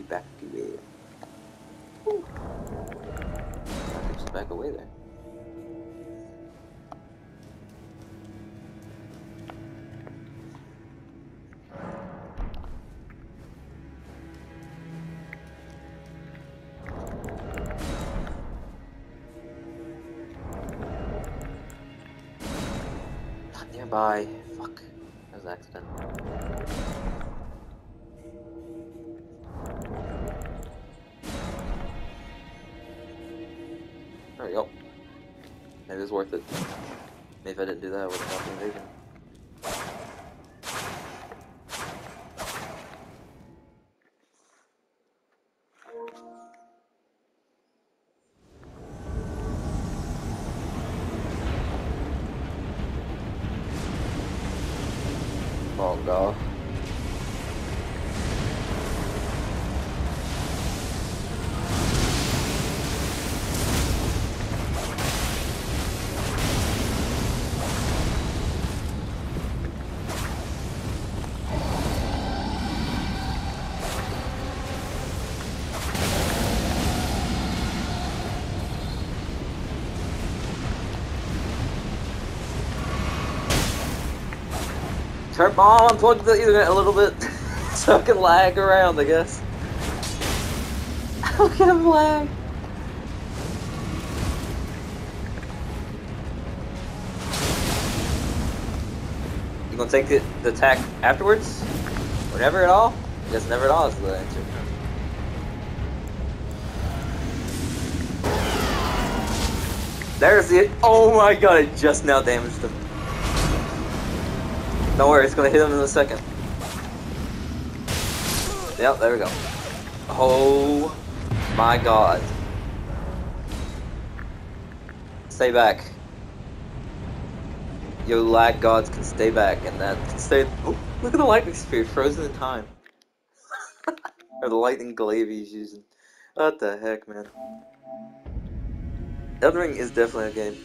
back away. Whew. I could just back away there. Not nearby. Fuck. That was an accident. There we go. Maybe it's worth it. Maybe if I didn't do that, I would have got the invasion. Oh god. Turn on, unplug the Ethernet a little bit so I can lag around, I guess. Look at him lag. You gonna take the attack afterwards? Or never at all? I guess never at all is the answer. There's it. Oh my god, I just now damaged him. Don't worry, it's gonna hit him in a second. Yep, there we go. Oh my god. Stay back. Yo, lag gods can stay back, and that can stay. Oh, look at the lightning spear frozen in time. Or the lightning glaive he's using. What the heck, man? Elden Ring is definitely a game